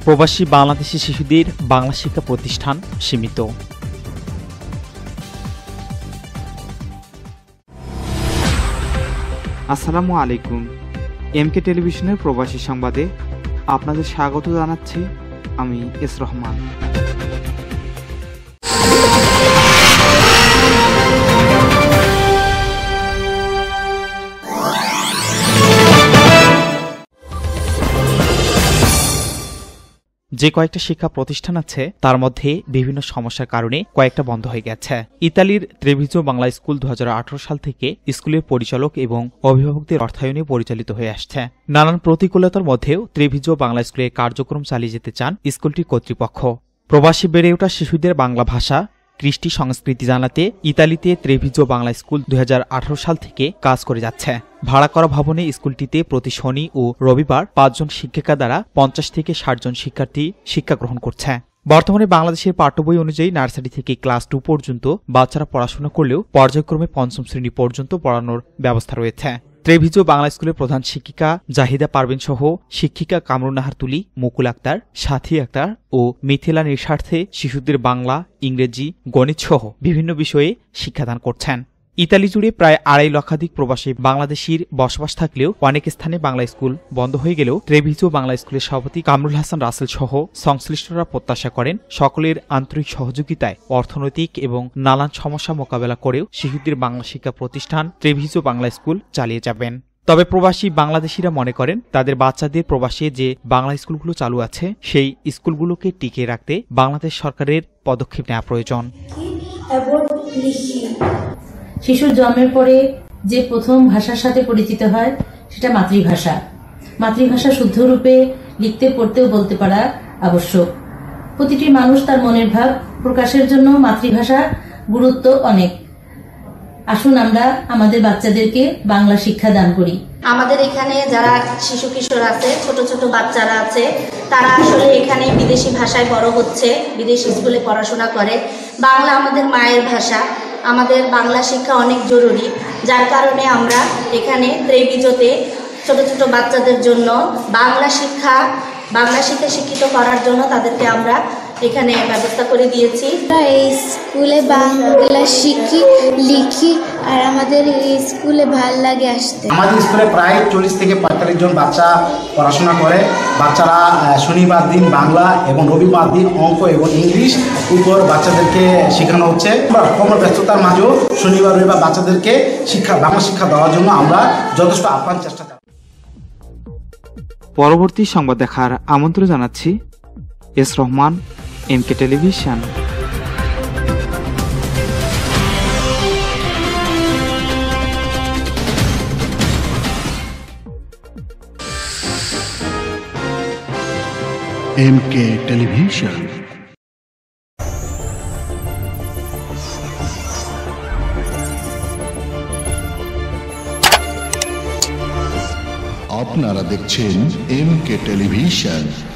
প্রবাসী বাংলাদেশি শিশুদের বাংলা শিক্ষা প্রতিষ্ঠান সীমিত। আসসালামু আলাইকুম। এমকে টেলিভিশনের প্রবাসী সংবাদে আপনাদের স্বাগত জানাচ্ছি আমি এস রহমান। যে কয়েকটা শিক্ষা প্রতিষ্ঠান আছে তার মধ্যে বিভিন্ন সমস্যার কারণে কয়েকটা বন্ধ হয়ে গেছে। ইতালির ত্রেভিজো বাংলা স্কুল 2018 সাল থেকে স্কুলের পরিচালক এবং অভিভাবকদের অর্থায়নে পরিচালিত হয়ে আসছে। নানান প্রতিকূলতার মধ্যেও ত্রেভিজো বাংলা স্কুলের কার্যক্রম চালিয়ে যেতে চান স্কুলটির কর্তৃপক্ষ। প্রবাসী বেড়ে ওঠা শিশুদের বাংলা ভাষা কৃষ্টি সংস্কৃতি জানাতে ইতালিতে ত্রেভিজো বাংলা স্কুল 2018 সাল থেকে কাজ করে যাচ্ছে। ভাড়া করা ভবনে স্কুলটিতে প্রতি শনি ও রবিবার 5 জন শিক্ষিকা দ্বারা 50 থেকে 60 জন শিক্ষার্থী শিক্ষা গ্রহণ করছে। বর্তমানে বাংলাদেশের পাঠ্যবই অনুযায়ী নার্সারি থেকে ক্লাস 2 পর্যন্ত বাচ্চারা পড়াশোনা করলেও পর্যায়ক্রমে 5ম শ্রেণী পর্যন্ত পড়ানোর ব্যবস্থা রয়েছে। ত্রেভিজো বাংলা স্কুলের প্রধান শিক্ষিকা জাহিদা পারভিন সহ শিক্ষিকা কামরুন নাহার তুলি, মুকুল আক্তার, সাথী আক্তার ও মিথিলা নিঃস্বার্থে শিশুদের বাংলা, ইংরেজি, গণিত সহ বিভিন্ন বিষয়ে শিক্ষাদান করছেন। ইতালি জুড়ে প্রায় 2.5 লক্ষাধিক প্রবাসী বাংলাদেশির বসবাস থাকলেও অনেক স্থানে বাংলা স্কুল বন্ধ হয়ে গেলেও ত্রেভিজো বাংলা স্কুলের সভাপতি কামরুল হাসান রাসেল সহ সংশ্লিষ্টরা প্রত্যাশা করেন সকলের আন্তরিক সহযোগিতায় অর্থনৈতিক এবং নানান সমস্যা মোকাবেলা করেও শিশুদের বাংলা শিক্ষা প্রতিষ্ঠান ত্রেভিজো বাংলা স্কুল চালিয়ে যাবেন। তবে প্রবাসী বাংলাদেশিরা মনে করেন তাদের বাচ্চাদের প্রবাসে যে বাংলা স্কুলগুলো চালু আছে সেই স্কুলগুলোকে টিকিয়ে রাখতে বাংলাদেশ সরকারের পদক্ষেপ নেওয়া প্রয়োজন। শিশুর জন্মের পরে যে প্রথম ভাষার সাথে পরিচিত হয় সেটা মাতৃভাষা। মাতৃভাষা শুদ্ধ রূপে লিখতে পড়তেও বলতে পারা আবশ্যক। প্রতিটি মানুষ তার মনের ভাব প্রকাশের জন্য মাতৃভাষার গুরুত্ব অনেক। আসুন আমরা আমাদের বাচ্চাদেরকে বাংলা শিক্ষা দান করি। আমাদের এখানে যারা শিশু কিশোর আছে, ছোট ছোট বাচ্চারা আছে, তারা আসলে এখানে বিদেশি ভাষায় বড় হচ্ছে, বিদেশি স্কুলে পড়াশোনা করে। বাংলা আমাদের মায়ের ভাষা, আমাদের বাংলা শিক্ষা অনেক জরুরি। যার কারণে আমরা এখানে ত্রেভিজোতে ছোট ছোট বাচ্চাদের জন্য বাংলা শিক্ষা শিক্ষিত করার জন্য তাদেরকে আমরা এখানে ব্যবস্থা করে দিয়েছি। এই স্কুলে বাংলা শিখি, লিখি আর আমাদের এই স্কুলে ভাল লাগে আসতে। আমাদের স্কুলে প্রায় 40 থেকে 45 জন বাচ্চা পড়াশোনা করে। বাচ্চারা শনিবার দিন বাংলা এবং রবিবার দিন অঙ্ক এবং ইংলিশ উপর বাচ্চাদেরকে শেখানো হচ্ছে। কর্মব্যস্ততার মাঝেও শনিবার রবিবার বাচ্চাদেরকে বাংলা শিক্ষা দেওয়ার জন্য আমরা যথেষ্ট আপ্রাণ চেষ্টা চালাই। পরবর্তী সংবাদ দেখার আমন্ত্রণ জানাচ্ছি। S Rahman, MK television. MK television. আপনারা দেখছেন এমকে টেলিভিশন।